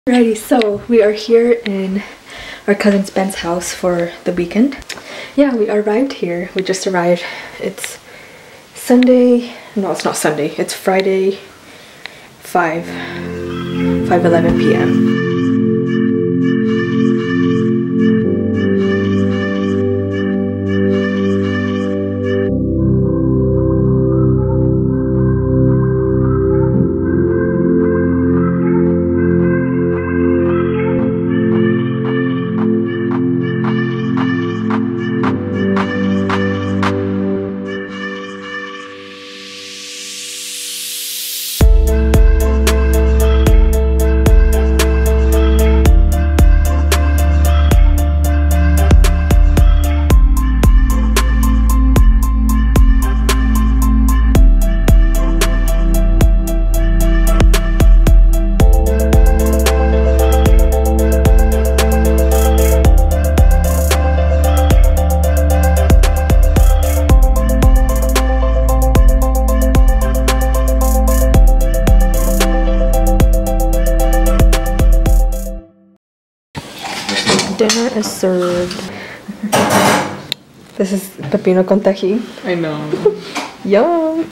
Alrighty, so we are here in our cousin Ben's house for the weekend. Yeah, we arrived here. We just arrived. It's Sunday. No, it's not Sunday. It's Friday, 5:11 p.m. Dinner is served. This is pepino con tajín. I know. Yum!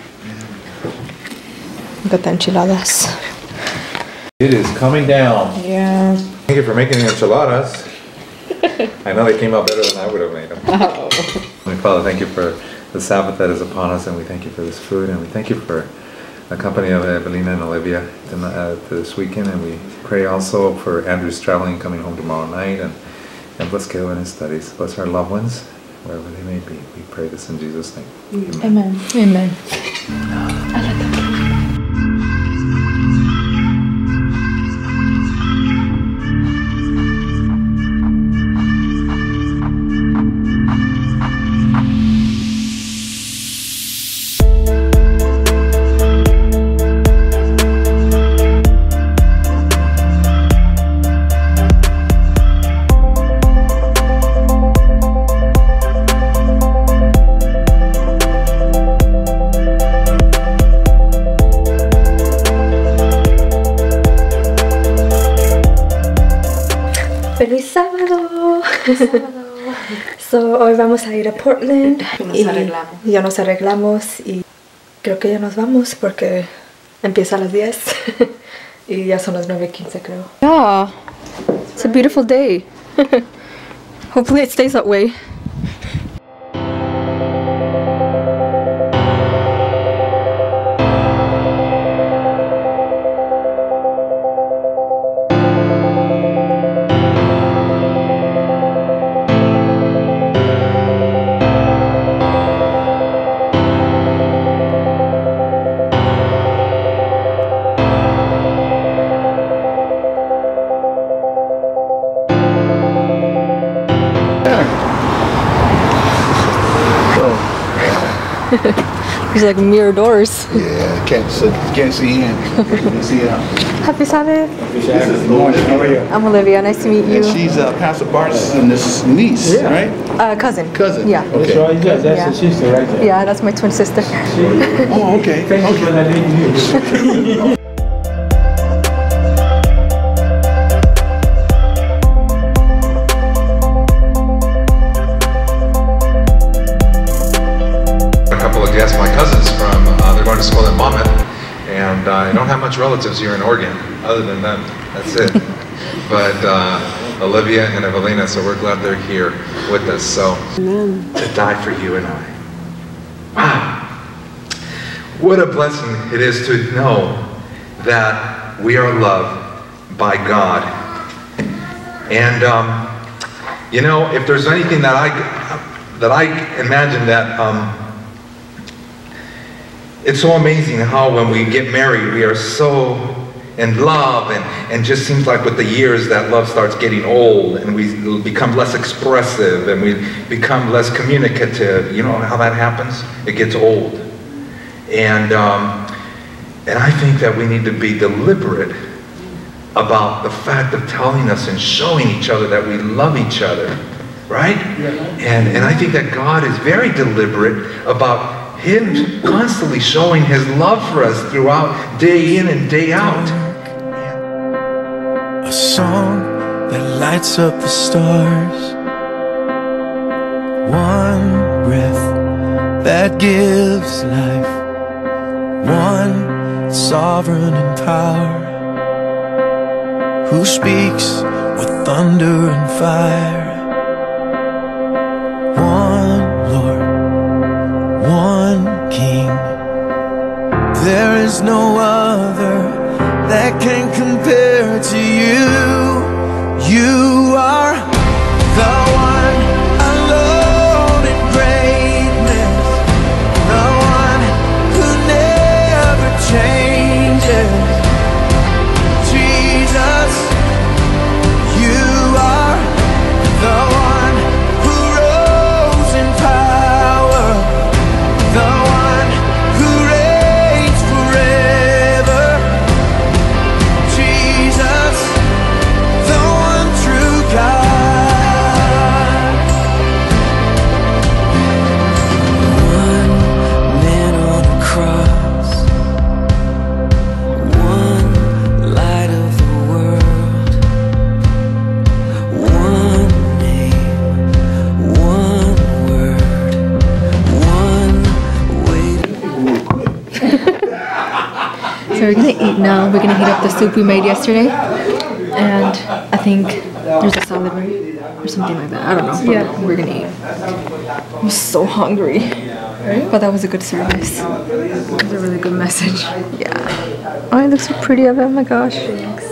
Got the enchiladas. It is coming down. Yeah. Thank you for making the enchiladas. I know they came out better than I would have made them. Oh. My Father, thank you for the Sabbath that is upon us, and we thank you for this food, and we thank you for the company of Evelina and Olivia this weekend, and we pray also for Andrew's traveling, coming home tomorrow night, and bless Caleb in his studies. Bless our loved ones, wherever they may be. We pray this in Jesus' name. Amen. Amen. ¡Feliz sábado! So, hoy vamos a ir a Portland ya nos arreglamos y creo que ya nos vamos porque empieza a las 10 y ya son las 9:15 creo. Yeah, it's a beautiful day. Hopefully it stays that way. There's like mirror doors. Yeah, can't see in. Can't see out. Happy Sabbath. Good morning. How are you? I'm Olivia. Nice to meet you. And she's Pastor Bart's and this niece, right? Cousin. Cousin. Yeah. Okay. That's the sister right there. Yeah, that's my twin sister. Oh, okay. Thank you for that interview. Yes, my cousins from, they're going to school in Monmouth, and I don't have much relatives here in Oregon, other than them, that's it. But Olivia and Evelina, so we're glad they're here with us, so to die for you and I. Wow, what a blessing it is to know that we are loved by God. And you know, if there's anything that I imagine that it's so amazing how when we get married, we are so in love, and just seems like with the years that love starts getting old, and we become less expressive, and we become less communicative. You know how that happens? It gets old. And I think that we need to be deliberate about the fact of telling us and showing each other that we love each other, right? And I think that God is very deliberate about Him constantly showing His love for us throughout, day in and day out. song that lights up the stars, one breath that gives life, one sovereign in power, who speaks with thunder and fire. One Lord, one King, there is no other that can compare to you. You are the one alone in greatness, the one who never changes. Jesus, you are the one who rose in power, the one who reigns forever. Jesus, the one true God. One man on a cross, one light of the world, one name, one word, one way to... So we're gonna eat now. We're gonna heat up the soup we made yesterday, and I think there's a salad, right? Or something like that. I don't know. Yeah, we're gonna eat. I'm so hungry. Right? But that was a good service. It was a really good message. Yeah. Oh, it looks so pretty of it. Oh my gosh. Thanks.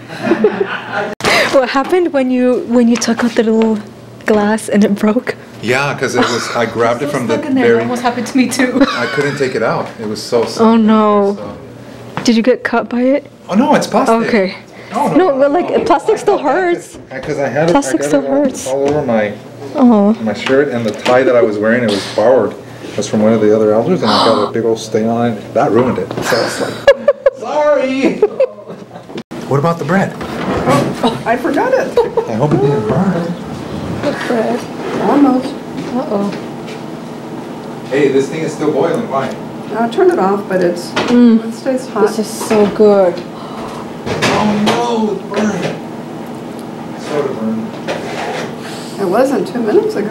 What happened when you took out the little glass and it broke? Yeah, because it was. I grabbed it from the It very. almost happened to me too. I couldn't take it out. It was so. Oh no. Did you get cut by it? Oh no, it's plastic. Okay. No, but like plastic still hurts. Because I had Plastic it. I still got it hurts. all over my Oh. my shirt, and the tie that I was wearing, it was borrowed. It was from one of the other elders, and I got a big old stain on it. That ruined it. So it's like, sorry. What about the bread? Oh, I forgot it. I hope it didn't burn. What bread? Almost. Uh-oh. Hey, this thing is still boiling. Why? Turn it off, but it stays hot. This is so good. Oh no, it's burned. It sort of burned. It wasn't 2 minutes ago.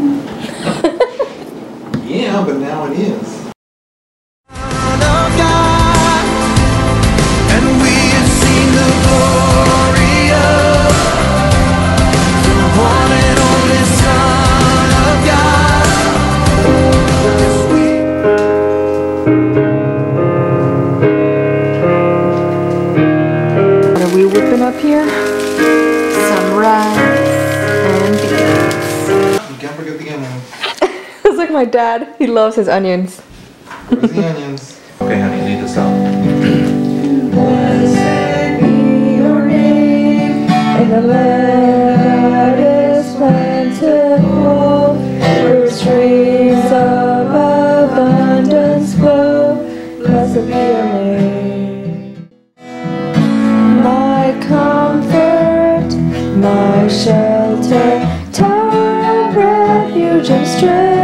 Yeah, but now it is. Son of God, and we have seen the glory of the one and only Son of God. What are we whipping up here? Some rice and beans. You can't forget the onions. It's like my dad. He loves his onions. Where's the onions? Okay, honey, lead this out. Blessed be your name, and the land is plentiful, where streams of abundance flow. Blessed be your name. My comfort, my shelter, tower of refuge and strength.